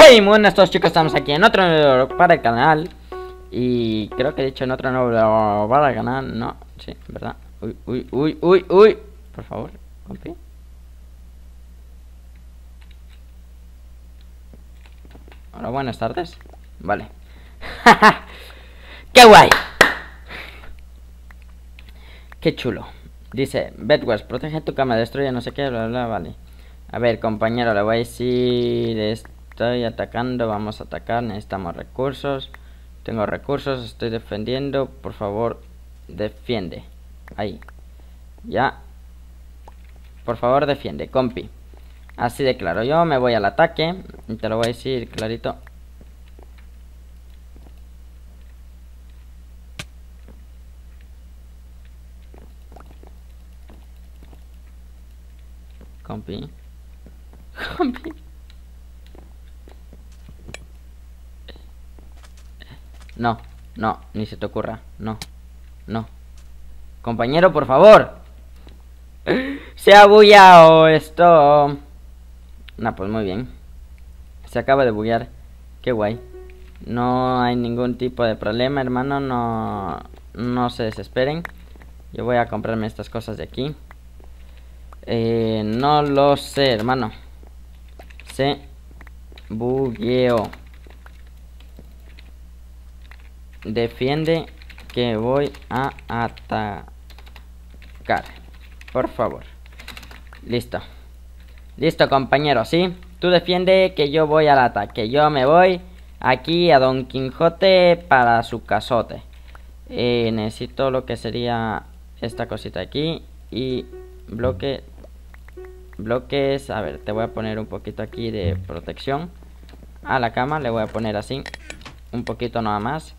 Y muy buenas a todos, chicos, estamos aquí en otro nuevo para el canal. Y creo que he dicho en otro nuevo para el canal. No, sí, verdad. Uy. Por favor, compi. Hola, buenas tardes. Vale. ¡Qué guay! ¡Qué chulo! Dice, Bedwars, protege tu cama, destruye no sé qué, bla, bla, vale. A ver, compañero, le voy a decir, estoy atacando, vamos a atacar, necesitamos recursos. Tengo recursos, estoy defendiendo, por favor, defiende. Ahí. Ya. Por favor, defiende, compi. Así de claro, yo me voy al ataque, y te lo voy a decir clarito. Compi. Compi. No, ni se te ocurra. No. Compañero, por favor. Se ha bugueado esto. Nah, pues muy bien. Se acaba de buguear. Qué guay. No hay ningún tipo de problema, hermano. No se desesperen. Yo voy a comprarme estas cosas de aquí. No lo sé, hermano. Se bugueó. Defiende que voy a atacar. Por favor. Listo, compañero, ¿sí? Tú defiende que yo voy al ataque. Yo me voy aquí a Don Quijote para su casote. Necesito lo que sería esta cosita aquí. Y bloques. A ver, te voy a poner un poquito aquí de protección a la cama. Le voy a poner así, un poquito nada más.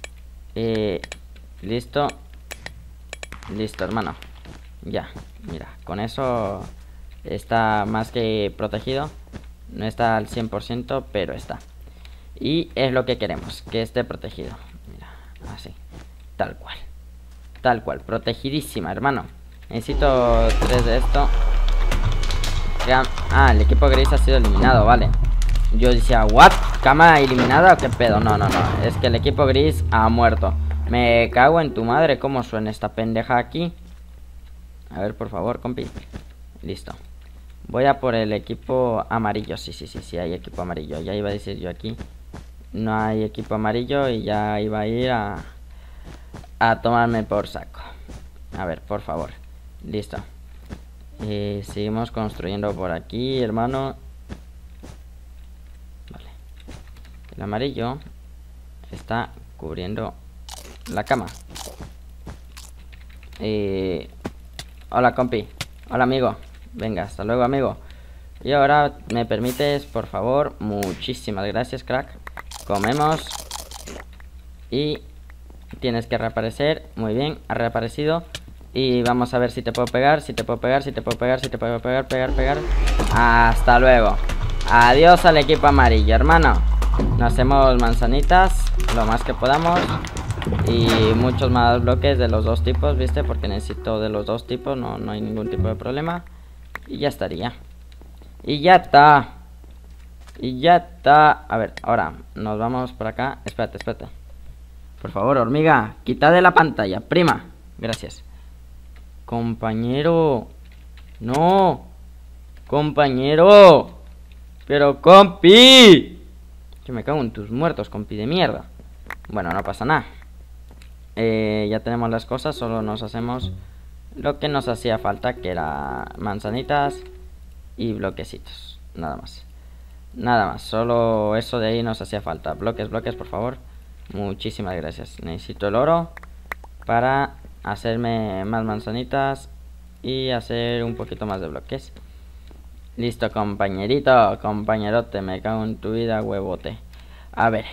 Listo, hermano. Ya, mira, con eso está más que protegido. No está al 100%, pero está. Y es lo que queremos, que esté protegido. Mira, así, tal cual, protegidísima, hermano. Necesito 3 de esto. Ah, el equipo gris ha sido eliminado, vale. Yo decía, ¿what? ¿Cama eliminada o qué pedo? No, es que el equipo gris ha muerto. Me cago en tu madre, ¿cómo suena esta pendeja aquí? A ver, por favor, compi. Listo. Voy a por el equipo amarillo. Sí, hay equipo amarillo. Ya iba a decir yo aquí. No hay equipo amarillo y ya iba a ir a tomarme por saco. A ver, por favor. Listo. Seguimos construyendo por aquí, hermano. Vale. El amarillo está cubriendo la cama. Hola, compi. Hola, amigo. Venga, hasta luego, amigo. Y ahora me permites, por favor. Muchísimas gracias, crack. Comemos. Y tienes que reaparecer. Muy bien, ha reaparecido. Y vamos a ver si te puedo pegar, pegar. Hasta luego. Adiós al equipo amarillo, hermano. Nos hacemos manzanitas lo más que podamos. Y muchos más bloques de los dos tipos, ¿viste? Porque necesito de los dos tipos, no hay ningún tipo de problema. Y ya estaría. Y ya está. A ver, ahora nos vamos por acá. Espérate. Por favor, hormiga, quita de la pantalla, prima. Gracias. Compañero. No. Compañero. Pero compi. Yo me cago en tus muertos, compi de mierda. Bueno, no pasa nada. Ya tenemos las cosas. Solo nos hacemos lo que nos hacía falta, que era manzanitas y bloquecitos. Nada más. Solo eso de ahí nos hacía falta. Bloques, por favor. Muchísimas gracias. Necesito el oro para hacerme más manzanitas y hacer un poquito más de bloques. Listo, compañerote, me cago en tu vida, huevote. A ver.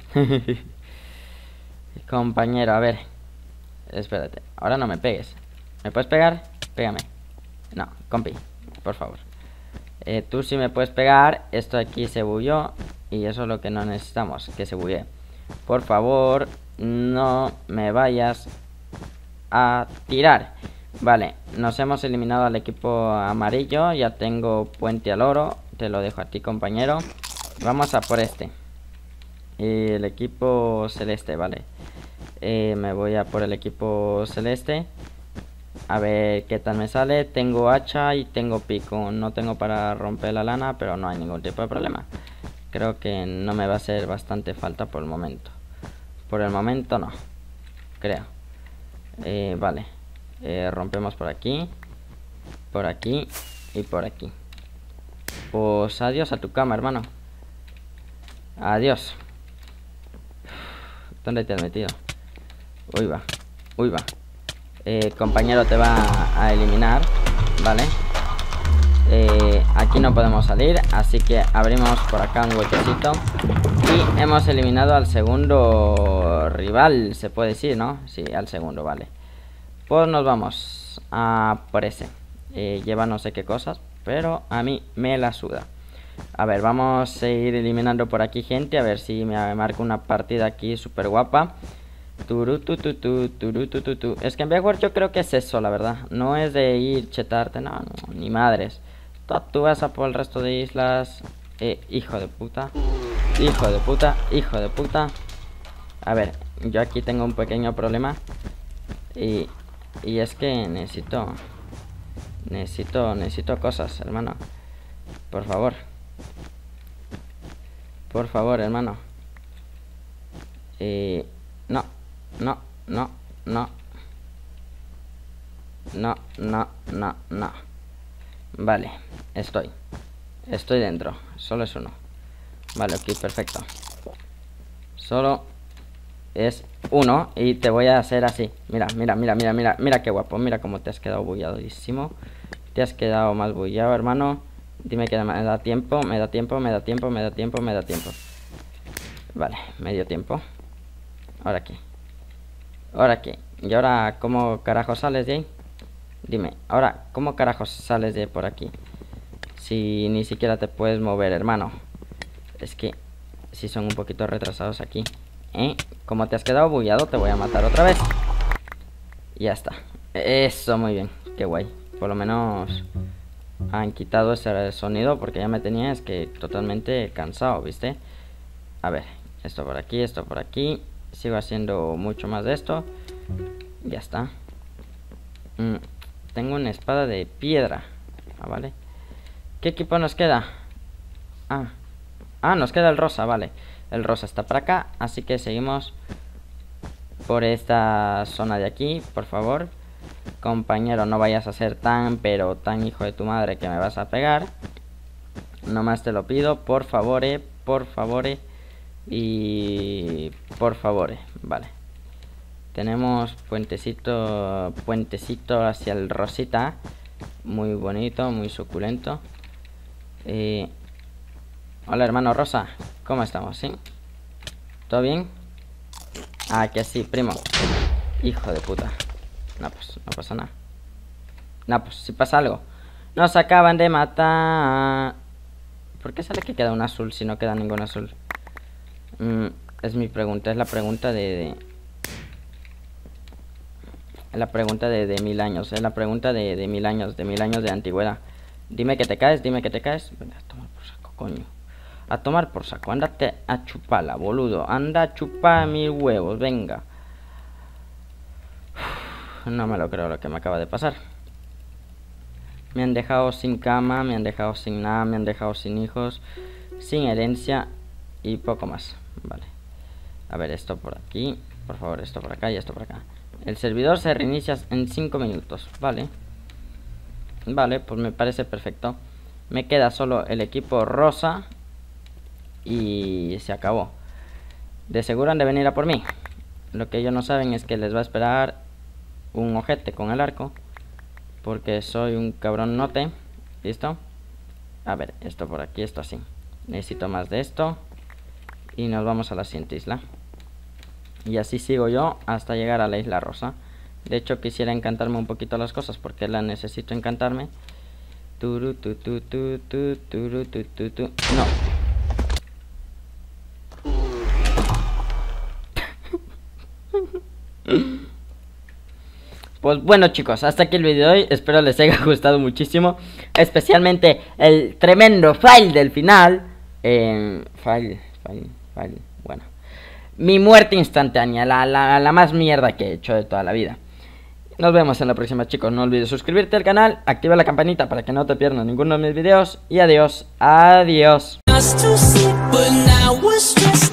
Compañero, a ver. Espérate, ahora no me pegues. ¿Me puedes pegar? Pégame. No, compi, por favor. Tú sí me puedes pegar. Esto aquí se bugueó y eso es lo que no necesitamos, que se buguee. Por favor, no me vayas a tirar. Vale, nos hemos eliminado al equipo amarillo. Ya tengo puente al oro. Te lo dejo a ti, compañero. Vamos a por este. El equipo celeste, vale. Me voy a por el equipo celeste. A ver qué tal me sale. Tengo hacha y tengo pico. No tengo para romper la lana, pero no hay ningún tipo de problema. Creo que no me va a hacer bastante falta por el momento. Por el momento no, creo. Vale. Rompemos por aquí y por aquí. Pues adiós a tu cama, hermano. Adiós. ¿Dónde te has metido? Uy, va. Uy, va. Compañero te va a eliminar. Vale. Aquí no podemos salir, así que abrimos por acá un huequecito. Y hemos eliminado al segundo rival, se puede decir, ¿no? Sí, al segundo, vale. Pues nos vamos a por ese. Lleva no sé qué cosas, pero a mí me la suda. A ver, vamos a ir eliminando por aquí gente. A ver si me marca una partida aquí súper guapa. Es que en Backward yo creo que es eso, la verdad. No es de ir chetarte, no, ni madres. Tú vas a por el resto de islas. Hijo de puta. Hijo de puta, hijo de puta. A ver, yo aquí tengo un pequeño problema. Y es que necesito cosas, hermano. Por favor. Por favor, hermano. No. No. Vale, estoy dentro. Solo es uno. Vale, ok, perfecto. Solo es uno. Y te voy a hacer así. Mira qué guapo. Mira cómo te has quedado bulladísimo. Te has quedado más bullado, hermano. Dime que me da tiempo. Me da tiempo. Vale, medio tiempo. Ahora qué. ¿Y ahora cómo carajo sales de ahí? Dime, ahora cómo carajos sales de por aquí si ni siquiera te puedes mover, hermano. Es que si son un poquito retrasados aquí. Como te has quedado bugueado, te voy a matar otra vez. Ya está. Eso, muy bien, qué guay. Por lo menos han quitado ese sonido, porque ya me tenía totalmente cansado, ¿viste? A ver, esto por aquí. Sigo haciendo mucho más de esto. Ya está. Tengo una espada de piedra. Vale. ¿Qué equipo nos queda? Nos queda el rosa, vale. El rosa está por acá, así que seguimos por esta zona de aquí, por favor. Compañero, no vayas a ser tan hijo de tu madre que me vas a pegar. Nomás te lo pido, por favor, y por favor, vale. Tenemos puentecito hacia el rosita. Muy bonito, muy suculento. Hola, hermano Rosa, ¿cómo estamos? ¿Sí? ¿Todo bien? Que sí, primo. Hijo de puta. No, pues no pasa nada. No, pues si pasa algo. Nos acaban de matar. ¿Por qué sale que queda un azul si no queda ningún azul? Es mi pregunta, es la pregunta de mil años, es la pregunta de mil años de antigüedad. Dime que te caes. Venga, a tomar por saco, coño. A tomar por saco, ándate a chuparla, boludo. Anda a chupar mis huevos, venga. No me lo creo lo que me acaba de pasar. Me han dejado sin cama, me han dejado sin nada, me han dejado sin hijos, sin herencia y poco más. Vale. A ver, esto por aquí. Por favor, esto por acá y esto por acá. El servidor se reinicia en 5 minutos. Vale. Vale, pues me parece perfecto. Me queda solo el equipo rosa. Y se acabó. De seguro han de venir a por mí. Lo que ellos no saben es que les va a esperar un ojete con el arco. Porque soy un cabrón note. ¿Listo? A ver, esto por aquí, esto así. Necesito más de esto. Y nos vamos a la siguiente isla. Y así sigo yo hasta llegar a la isla rosa. De hecho quisiera encantarme un poquito las cosas, porque la necesito encantarme. No. Pues bueno, chicos, hasta aquí el video de hoy. Espero les haya gustado muchísimo, especialmente el tremendo fail del final. Fail. Bueno. Mi muerte instantánea, la más mierda que he hecho de toda la vida. Nos vemos en la próxima, chicos. No olvides suscribirte al canal, activa la campanita para que no te pierdas ninguno de mis videos. Y adiós, adiós.